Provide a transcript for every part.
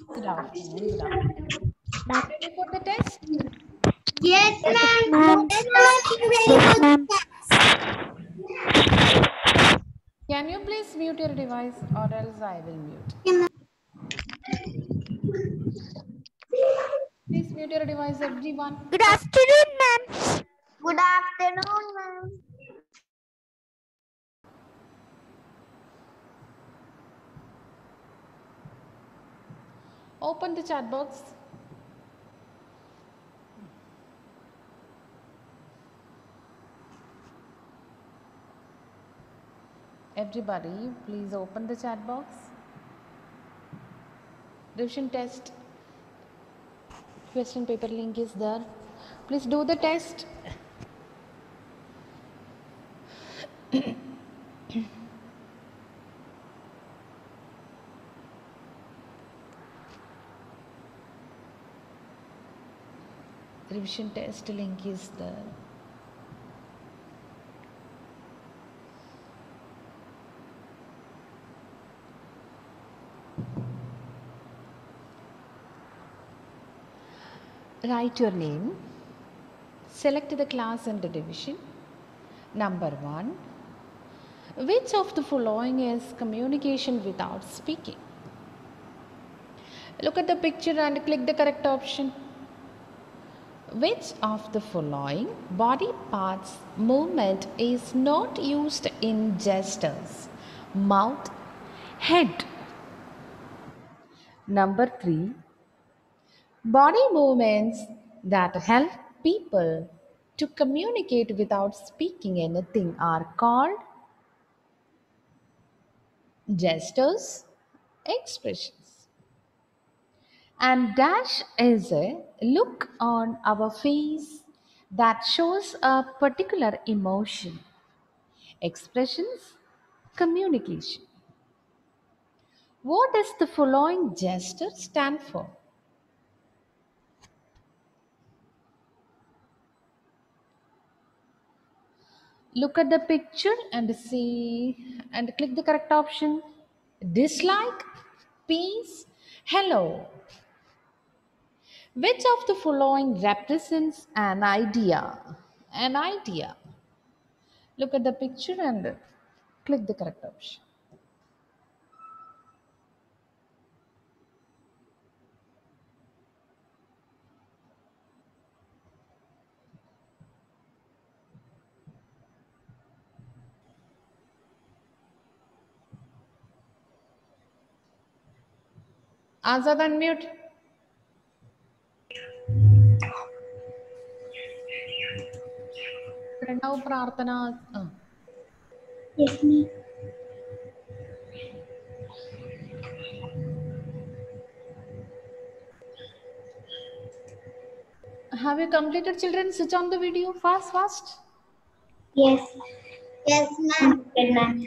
Good afternoon. Good afternoon. Ready for the test? Yes, ma'am. Ma'am. Yes, ma'am. Can you please mute your device or else I will mute? Please mute your device, everyone. Good afternoon, ma'am. Good afternoon, ma'am. Open the chat box. Everybody, please open the chat box. Revision test. Question paper link is there. Please do the test. Revision test link is there. Write your name. Select the class and the division. Number 1. Which of the following is communication without speaking? Look at the picture and click the correct option. Which of the following body parts movement is not used in gestures? Mouth, head. Number 3. Body movements that help people to communicate without speaking anything are called gestures, expressions. And dash is a look on our face that shows a particular emotion. Expressions, communication. What does the following gesture stand for? Look at the picture and see and click the correct option. Dislike, peace, hello. Which of the following represents an idea? An idea. Look at the picture and click the correct option. Azad, unmute. Pranav Prarthana. Yes, ma'am. Have you completed, children? Switch on the video fast, fast. Yes. Yes, ma'am. Good, ma'am.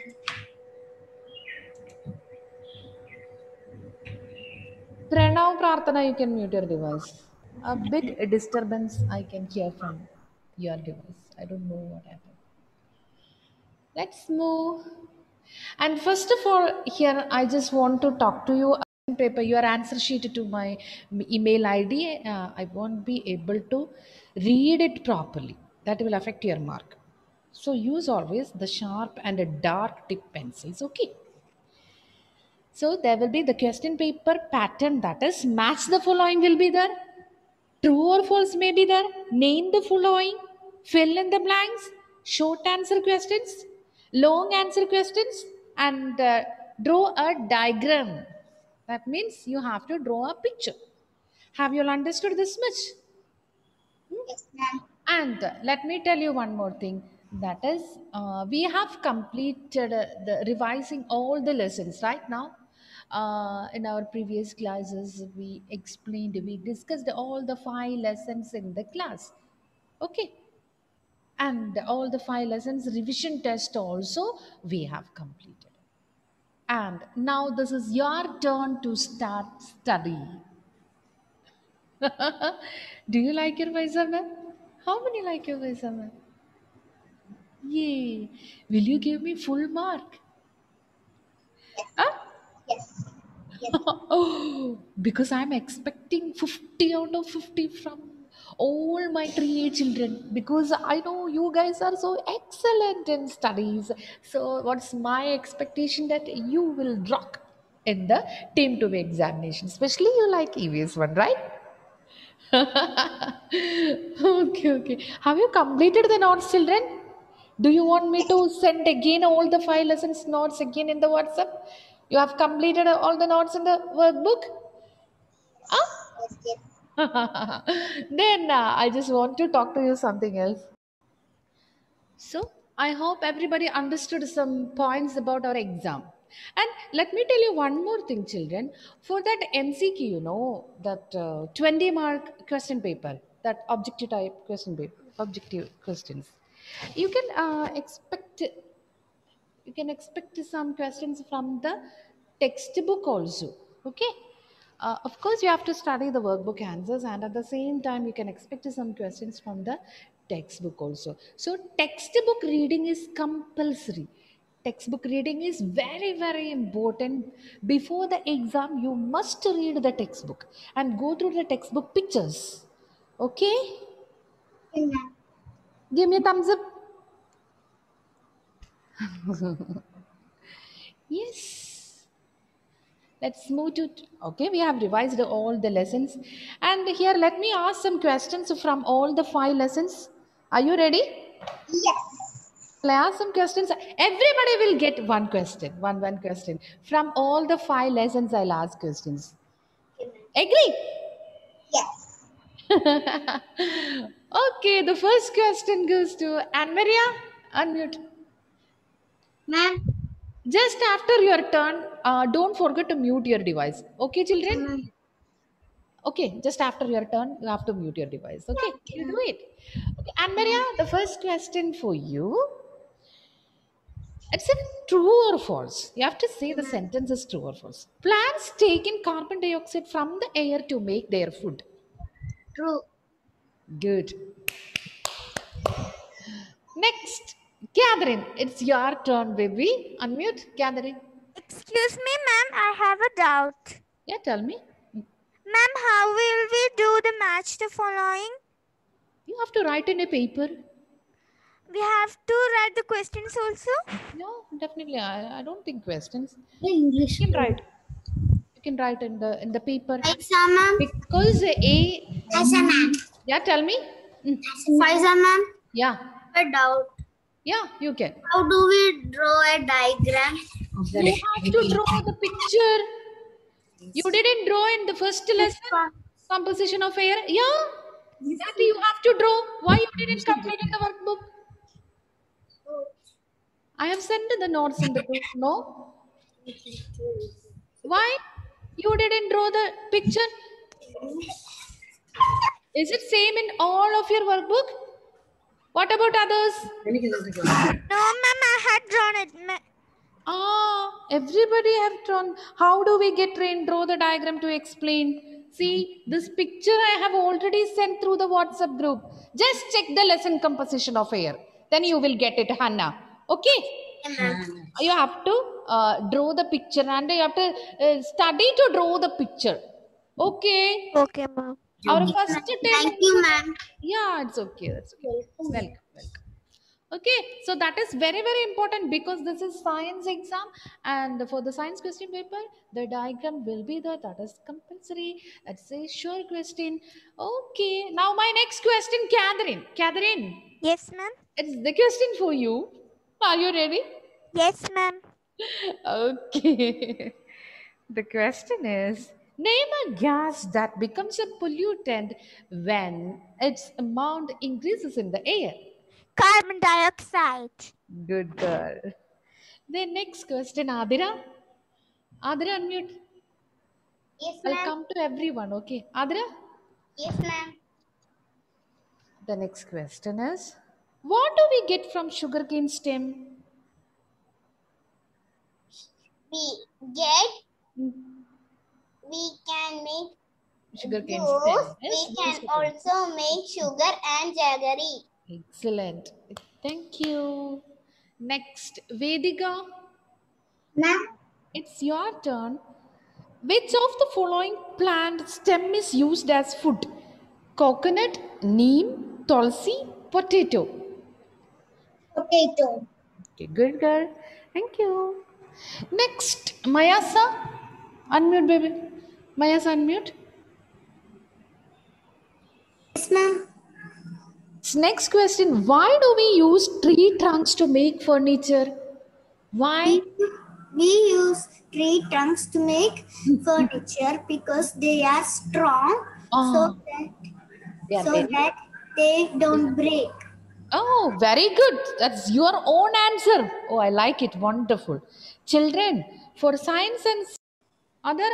Pranav Prarthana, you can mute your device. A bit disturbance I can hear from your device. I don't know what happened. Let's move. And first of all, here I just want to talk to you. Paper your answer sheet to my email ID. I won't be able to read it properly. That will affect your mark. So use always the sharp and a dark tip pencils. Okay. So there will be the question paper pattern, that is match the following will be there. True or false may be there. Name the following. Fill in the blanks. Short answer questions. Long answer questions. And draw a diagram. That means you have to draw a picture. Have you all understood this much? Yes, ma'am. And let me tell you one more thing. That is, we have completed the revising all the lessons right now. In our previous classes, we discussed all the 5 lessons in the class. Okay, and all the 5 lessons revision test also we have completed. And now this is your turn to start study. Do you like your Vaisama? How many like your Vaisama? Yay! Will you give me full mark? Yes. Huh? Yes. Yes. Oh, because I'm expecting 50 out of 50 from all my 3A children, because I know you guys are so excellent in studies. So, what's my expectation that you will rock in the team to be examination, especially you like EVS one, right? Okay, okay. Have you completed the notes, children? Do you want me to send again all the 5 lessons notes again in the WhatsApp? You have completed all the notes in the workbook? Ah? Yes, yes. Then I just want to talk to you something else. So I hope everybody understood some points about our exam. And let me tell you one more thing, children. For that MCQ, that 20 mark question paper, that objective type question paper, objective questions, you can expect some questions from the textbook also. Okay. Of course, you have to study the workbook answers, and at the same time, you can expect some questions from the textbook also. So, textbook reading is compulsory. Textbook reading is very, very important. Before the exam, you must read the textbook and go through the textbook pictures. Okay? Okay, ma'am. Give me a thumbs up. Yes. Let's move to. Okay, we have revised all the lessons. And here, let me ask some questions from all the 5 lessons. Are you ready? Yes. I'll ask some questions. Everybody will get one question, one question. From all the 5 lessons, I'll ask questions. Okay, ma'am. Agree? Yes. Okay, the first question goes to Anne Maria. Unmute. Ma'am. Just after your turn, don't forget to mute your device. Okay, children? Ma'am. Okay, just after your turn, you have to mute your device. Okay, Okay, you do ma'am. it. Okay, Anne Maria, the first question for you. It's a true or false. You have to say the sentence is true or false. Plants take in carbon dioxide from the air to make their food. True. Good. Next, Catherine, it's your turn, baby. Unmute, Catherine. Excuse me, ma'am, I have a doubt. Yeah, tell me. Ma'am, how will we do the match the following? You have to write in a paper. We have to write the questions also? Yeah, definitely. I don't think questions. The English. You can write. You can write in the paper. Faisa, ma'am. Because a Faisa, ma'am. yeah, tell me. Mm, Faisa, ma'am. yeah, A doubt. yeah, you can. How do we draw a diagram? You have to draw the picture. You didn't draw in the first lesson. Composition of air. Yeah, that you have to draw. Why you didn't complete in the workbook? I have sent the notes in the group. No, why you didn't draw the picture? Is it same in all of your workbook? What about others? No, ma'am, I had drawn it. Everybody have drawn. How do we get trained? Draw the diagram to explain. See, this picture I have already sent through the WhatsApp group. Just check the lesson composition of air. Then you will get it, Hannah. Okay? You have to draw the picture, and you have to study to draw the picture. Okay? Okay, ma'am. Our first attempt. Thank you, ma'am. Yeah, it's okay. That's okay. Welcome, welcome. Okay, so that is very, very important because this is science exam, and for the science question paper, the diagram will be there. That is compulsory. That's a sure question. Okay, now my next question, Catherine. Catherine, Yes, ma'am. it's the question for you. Are you ready? Yes, ma'am. Okay. The question is, name a gas that becomes a pollutant when its amount increases in the air. Carbon dioxide. Good girl. The next question, Adira. Adira, unmute. Yes, I'll ma'am. come to everyone, okay? Adira, Yes, ma'am. the next question is, what do we get from sugarcane stem? We get. Hmm, We can make Sugarcane juice. stem. We Yes, can juice. also make sugar and jaggery. Excellent. Thank you. Next, Vedika, Ma'am. it's your turn. Which of the following plant stem is used as food? Coconut, neem, tulsi, potato. Potato. Okay, good girl. Thank you. Next, Mayasa. Unmute, baby. Mayasa, unmute. Yes, ma'am. Next question. Why do we use tree trunks to make furniture? Why? We use tree trunks to make furniture because they are strong, so Oh, that they are so very. that they don't break. Oh, very good. That's your own answer. Oh, I like it. Wonderful. Children, for science and other.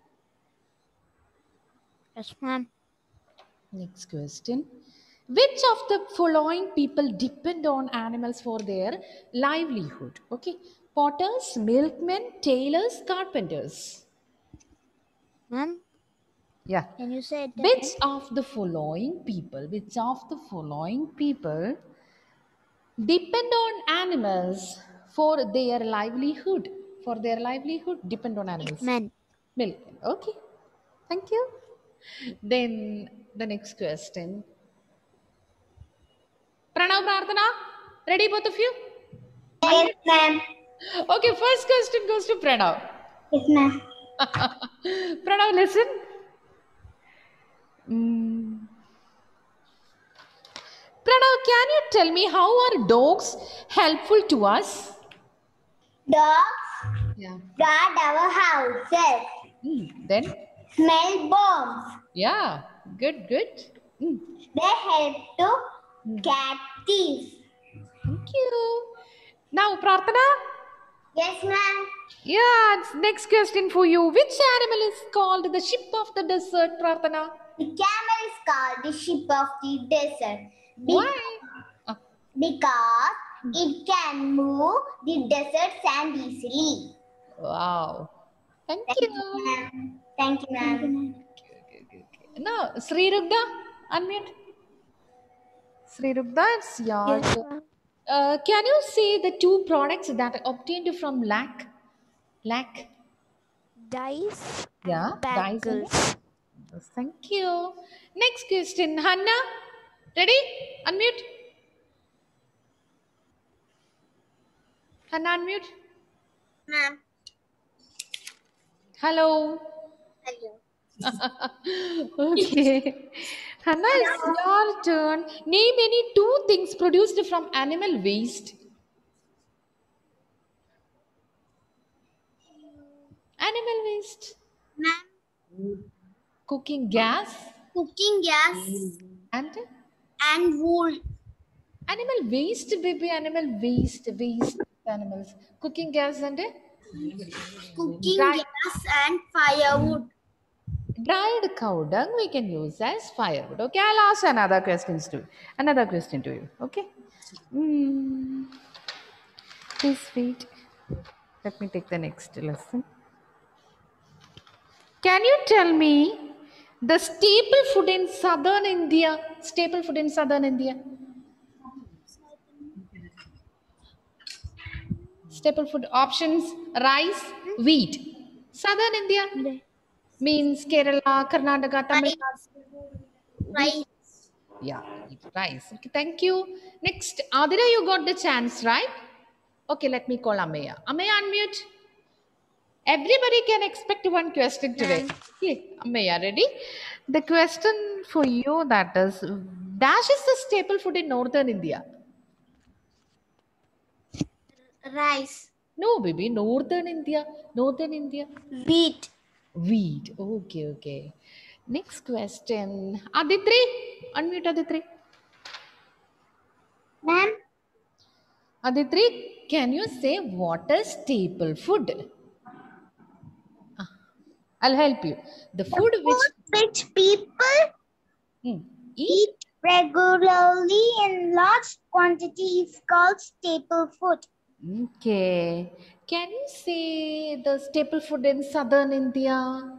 Yes, ma'am. Next question. Which of the following people depend on animals for their livelihood? Okay. Potters, milkmen, tailors, carpenters. Ma'am, Yeah. can you say it again? Which of the following people depend on animals for their livelihood? For their livelihood, depend on animals. Men. Milkmen. Okay. Thank you. Then the next question. Pranav Prarthana, ready both of you? Yes, ma'am. Okay, first question goes to Pranav. Yes, ma'am. Pranav, listen. Mm. Pranav, can you tell me how are dogs helpful to us? Dogs Yeah. guard our houses. Then? Smell bombs. Yeah. Good, good. They help to catch thieves. Thank you. Now, Prarthana. Yes, ma'am. Yeah, next question for you. Which animal is called the sheep of the desert, Prarthana? The camel is called the sheep of the desert Why? Ah, because it can move the desert sand easily. wow. Thank Thank you, you. ma'am. Thank you, ma'am. Okay. Now, Sri Rugda, unmute. Sri Rugda, it's your Yes, turn. ma'am. Can you say the two products that are obtained from lac? Lac? Dice Yeah, and dice and bangles. yes, thank you. Next question, Hannah. Ready? Unmute. Hannah, unmute. Ma'am. Hello. Hello. Okay. Hannah, it's your turn. Name any two things produced from animal waste. Animal waste. Ma'am. Cooking gas Cooking gas and and wool. animal waste, baby. Animal waste. Waste animals. Cooking gas and Cooking dry, gas and firewood. dried cow dung we can use as firewood. Okay, I'll ask another question to you. Okay. Mm, please wait. Let me take the next lesson. Can you tell me the staple food in southern India? Staple food in southern India. Staple food options: rice, wheat. Southern India means Kerala, Karnataka, Tamil Rice. Nadu. Wheat. Rice. Yeah, rice. Okay, thank you. Next, Adira, you got the chance, right? Okay, let me call Ameya. Ameya, unmute. Everybody can expect one question today. Ma'am. Okay, Ameya, ready? The question for you that is, dash is the staple food in northern India. Rice. No, baby, northern India. Northern India. Wheat. Wheat. Okay. Next question. Aditri. Unmute Aditri. Ma'am. Aditri, can you say what is staple food? I'll help you. The The food which food which people hmm, eat. eat regularly in large quantity is called staple food. Okay. Can you say the staple food in southern India?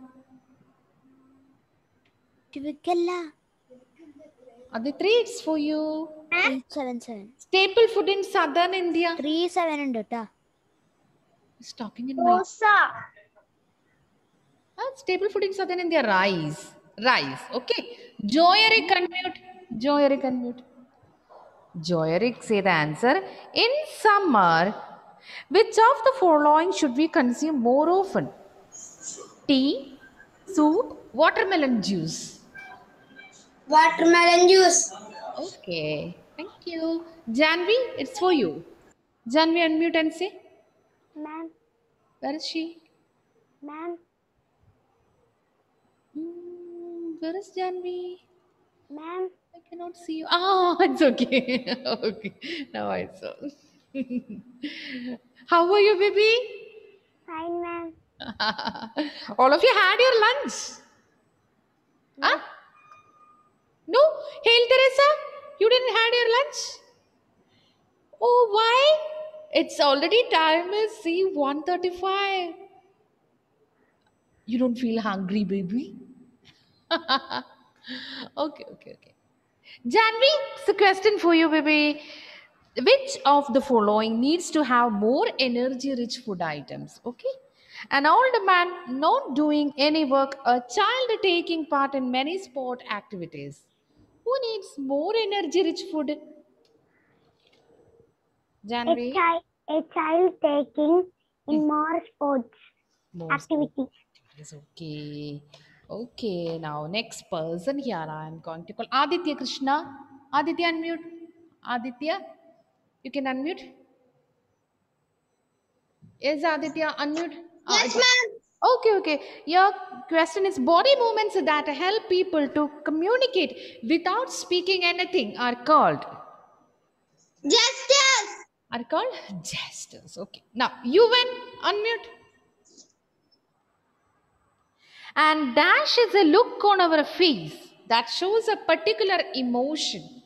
Chivakalla. Aditri, it's for you. 877. Staple food in southern India. 37 and data. It's talking in my. Dosa. Staple food in Southern India, rice. Rice. Okay. Joyeric unmute. Joyeric unmute. Joyeric, say the answer. In summer, which of the following should we consume more often? Tea, soup, watermelon juice. Watermelon juice. Okay. Thank you. Janvi, it's for you. Janvi, unmute and say. Ma'am, Where is she? ma'am, Where is Janvi? ma'am. I cannot see you. Ah, it's okay. Okay. Now I saw. How are you, baby? Fine, ma'am. All of you had your lunch. Huh? No? Hail Teresa, you didn't had your lunch? Oh, why? It's already time is see 1:35. You don't feel hungry, baby? Okay, okay, okay. Janvi, it's a question for you, baby. Which of the following needs to have more energy rich food items? Okay. An older man not doing any work, a child taking part in many sport activities. Who needs more energy rich food? A Janvi? child, a child taking in more sports More sport activities. activities. Okay. Okay. Now, next person here I am going to call Aditya Krishna. Aditya, unmute. Aditya, you can unmute. Yes, Aditya, unmute. Yes, ma'am. Okay, okay. Your question is body movements that help people to communicate without speaking anything Justice. are called gestures. Okay. Now you went unmute. And dash is a look on our face that shows a particular emotion.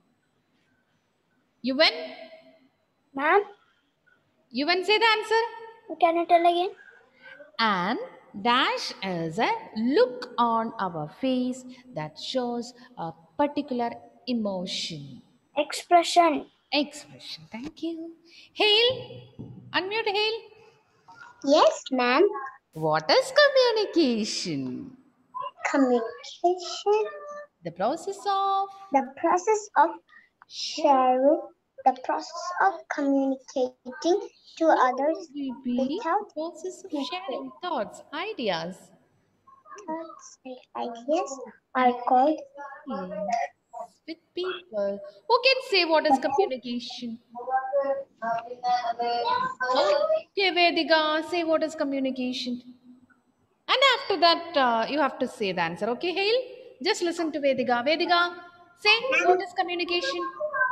You went. Ma'am, You went. Say the answer. can you tell again? And dash is a look on our face that shows a particular emotion. Expression. Expression. Thank you. Hail. Unmute Hail. Yes, ma'am. What is communication? Communication. The process of The process of sharing. The process of communicating to others maybe the without process of speaking. sharing thoughts, ideas. Thoughts and ideas are called Feelings with people. Who can say what is communication? Okay, Vedika, say what is communication. And after that, you have to say the answer. Okay, Hail? Just listen to Vedika. Vedika, say what is communication?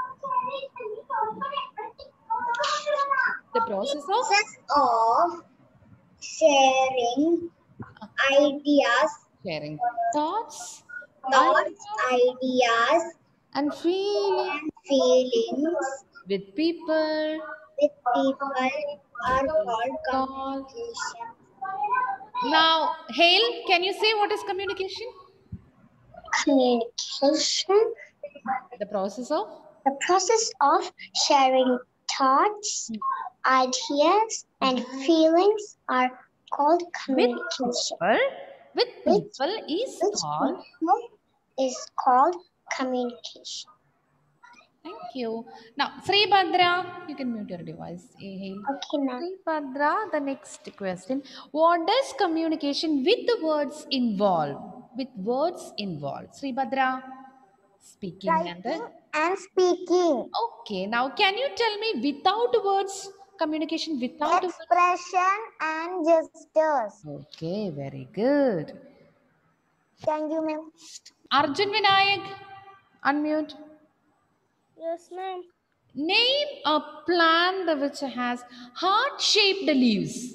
The process of process of sharing ideas, sharing thoughts, thoughts, ideas, ideas, and feelings and feelings with people with people are called called. communication. Now, Hail, can you say what is communication? Communication, The process of the process of sharing thoughts, ideas, and feelings are called with communication. people. With With people is which called. people is called communication. Thank you. Now, Sri Bhadra, you can mute your device. Hail. Okay, ma'am. Sri Bhadra, the next question. What does communication with the words involve? With words involved. Sri Bhadra, speaking and the. Writing and speaking. Okay, now can you tell me without words, communication without words? Expression and gestures. Okay, very good. Thank you, ma'am. Arjun Vinayak, unmute. Yes, ma'am. Name a plant which has heart-shaped leaves.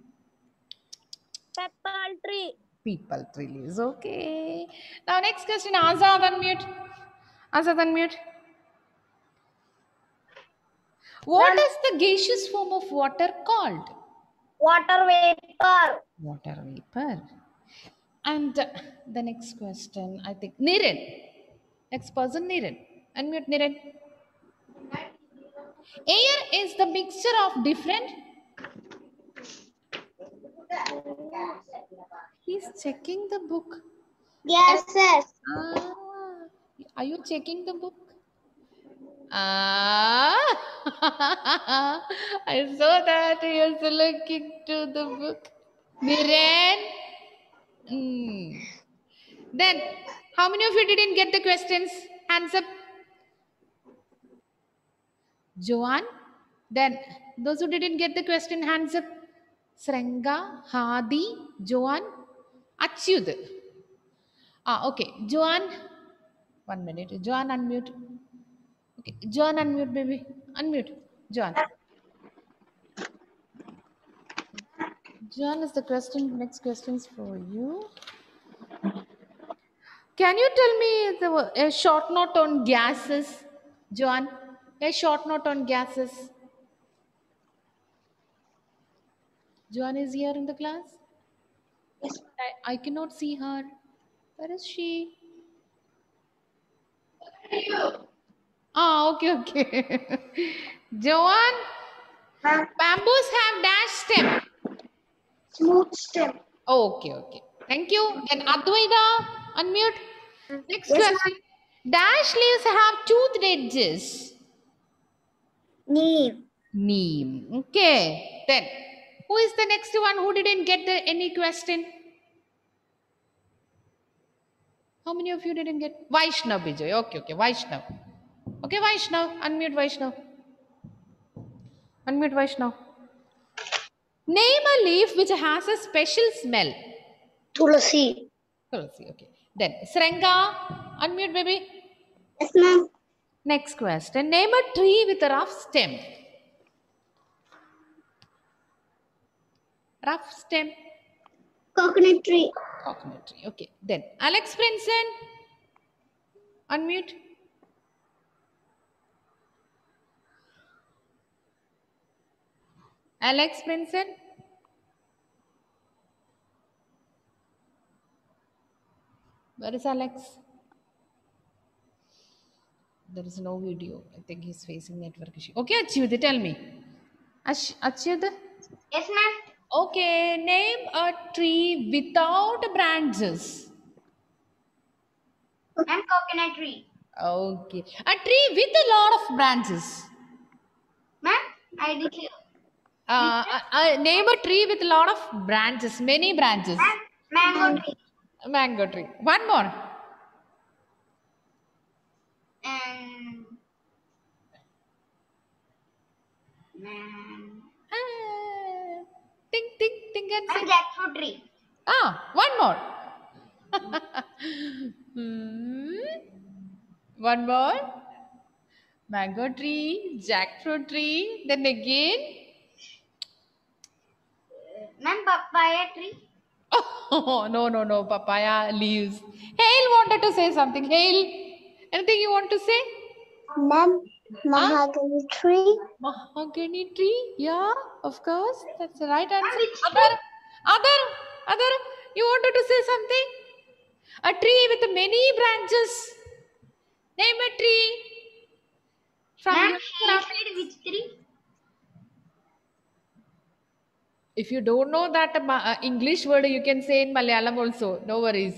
Pepper tree. People tree leaves. Okay. Now next question. Azad unmute. Azad unmute. What is the gaseous form of water called? Water vapor. Water vapor. And the next question, I think Niren. Next person, Niren. Unmute Niren. Air is the mixture of different He's checking the book. Yes, sir. Ah, are you checking the book? Ah, I saw that he was looking to the book. Viren. Then, how many of you didn't get the questions? Hands up. Joanne. Then, those who didn't get the question, hands up. Srenga, Hadi, Joanne, Achyud. Okay. Joanne. 1 minute. Joanne, unmute. Okay. Joanne, unmute, baby. Unmute. Joanne. Joanne is the question. Next questions for you. Can you tell me a short note on gases, Joanne? A short note on gases. Joanne is here in the class. Yes. I cannot see her. Where is she? Okay, okay. Joanne, Ma'am, bamboos have dash stem. smooth stem. Okay, okay. Thank you. Then Advaita, unmute. Next Yes, question. Dash leaves have toothed edges. Neem. Neem. Okay. Then, who is the next one who didn't get any question? How many of you didn't get? Vaishnav Vijay. Okay, okay. Vaishnav. Okay, Vaishnav. Unmute Vaishnav. Unmute Vaishnav. Name a leaf which has a special smell. Tulasi. Tulsi. Okay. Then, Srenga. Unmute, baby. Yes, ma'am. Next question. Name a tree with a rough stem. Rough stem. Coconut tree. Coconut tree. Okay. Then, Alex Princeton. Unmute. Alex Princeton. Where is Alex? There is no video. I think he's facing network issue. Okay, Achyuda, tell me. Achyuda? Yes, ma'am. Okay, name a tree without branches. And coconut tree. Okay. A tree with a lot of branches. Ma'am, I did hear. Name a tree with a lot of branches, many branches. Mango tree. Mango tree. One more. And Think and say. jackfruit tree. One more. One more. Mango tree, jackfruit tree. Then again. Ma'am, papaya tree. Oh, no. Papaya leaves. Hale wanted to say something. Hale, anything you want to say? Ma'am, mahogany tree. Mahogany tree. Yeah, of course. That's the right answer. which Other. You wanted to say something? A tree with many branches. Name a tree. From Ma'am, your she said which tree? If you don't know that English word, you can say in Malayalam also. No worries.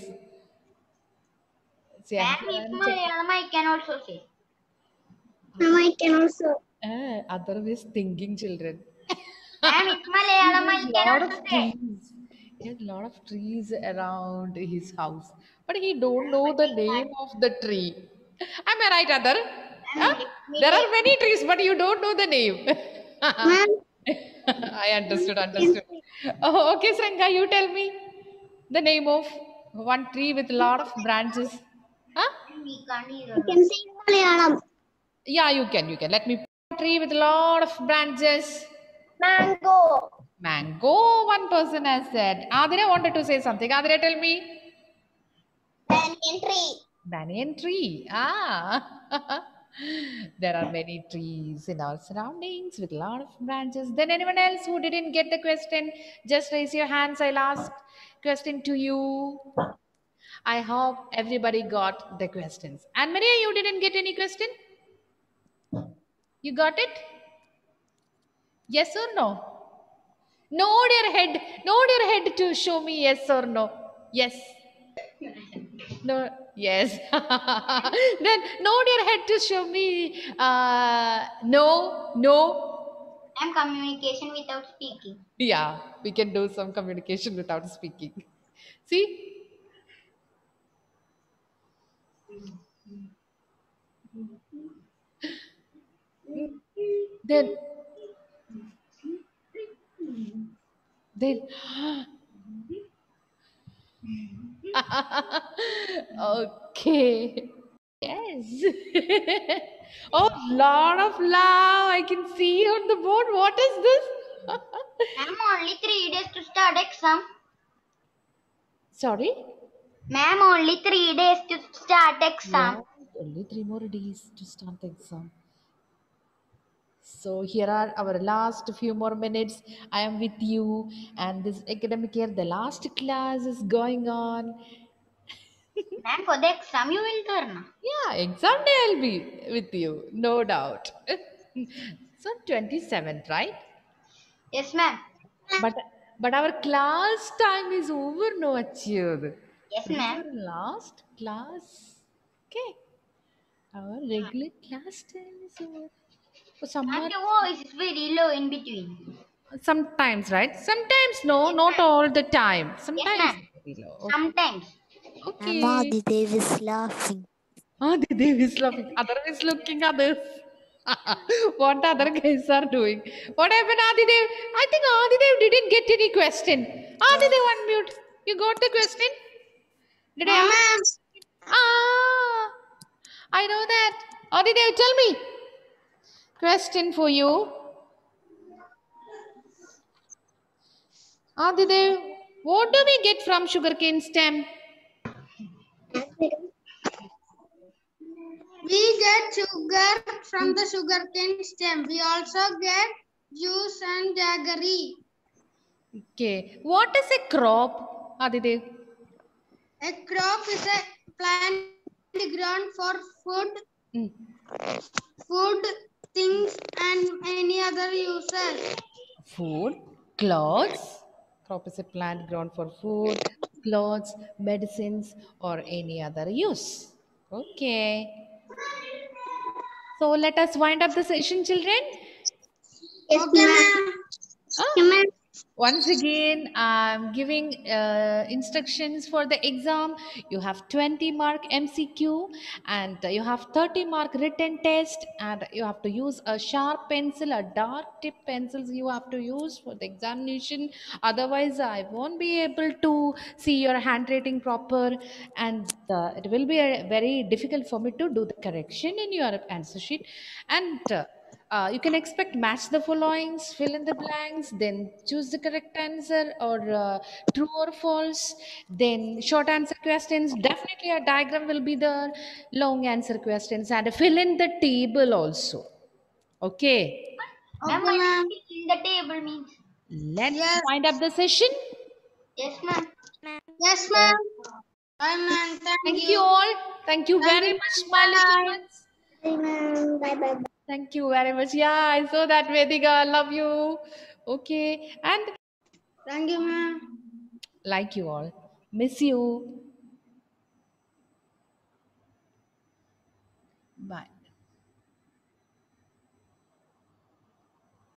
Ma'am, if Malayalam, I can also say. Ma'am, I can also. Other is thinking children. Ma'am, if Malayalam, I can lot also of say. trees. He has a lot of trees around his house, but he don't know the name of the tree. Am I right, Adar? Huh? There are many trees, but you don't know the name. Ma'am, I understood. Oh, okay, Srenga, you tell me the name of one tree with a lot of branches. Huh? we can't hear. You can say in Malayalam. Yeah, you can. Let me. Tree with a lot of branches. Mango. Mango, one person has said. Adira wanted to say something. Adira, tell me. Banyan tree. Banyan tree. There are many trees in our surroundings with a lot of branches. Then anyone else who didn't get the question, just raise your hands. I'll ask question to you. I hope everybody got the questions. And Maria, you didn't get any question? You got it? Yes or no? Nod your head to show me yes or no. Yes. No. Yes. Then nod your head to show me. No. No. I'm communication without speaking. Yeah, we can do some communication without speaking. See? Then, then, okay. Yes. Oh, lot of love. I can see on the board. What is this? Ma'am, only 3 days to start exam. Sorry? Ma'am, only 3 days to start exam. Yeah, only 3 more days to start the exam. So here are our last few more minutes. I am with you, and this academic year, the last class is going on. Ma'am, for the exam you will turn. Yeah, exam day I'll be with you, no doubt. So 27th, right? Yes, ma'am. But but our class time is over, no Achyud. Yes, This is ma'am. our last class. Okay. Our regular class time is over. For Ma'am, summer, your voice is very low in between. sometimes, right? Sometimes, no, Yes, not ma'am. all the time. Yes, Sometimes ma'am. very low. Okay. Sometimes. Okay. Dev is laughing. Ah, the Dev is laughing. Other is looking others. What other guys are doing? What happened, Adidev? I think Adidev didn't get any question. Adidev, unmute. You got the question? Did I No, ask? ma'am. Ah, I know that. Adidev, tell me. Question for you. Adidev, what do we get from sugarcane stem? We get sugar from the sugarcane stem. We also get juice and jaggery. Okay. What is a crop, Adidev? A crop is a plant grown for food, Mm. food, things, and any other uses. Food, clothes. Crop is a plant grown for food, clothes, medicines, or any other use. Okay. So let us wind up the session, children. Okay, ma'am. Ah, once again, I'm giving instructions for the exam. You have 20-mark MCQ, and you have 30-mark written test, and you have to use a sharp pencil, a dark tip pencils you have to use for the examination. Otherwise, I won't be able to see your handwriting proper, and it will be very difficult for me to do the correction in your answer sheet. And you can expect match the followings, fill in the blanks, then choose the correct answer or true or false. Then short answer questions, definitely a diagram will be there. Long answer questions and fill in the table also. Okay, Ma'am, what is in the table means? let's Yes. wind up the session. Yes, ma'am. Ma'am. Yes, ma'am. Bye, ma'am. Thank Thank you you. all. Thank you Thank very you, much, ma'am. my little Bye. ones. Bye, ma'am. Bye, bye. Thank you very much. Yeah, I saw that, Vedika. I love you. Okay, and Thank you, ma'am. like you all. Miss you. Bye.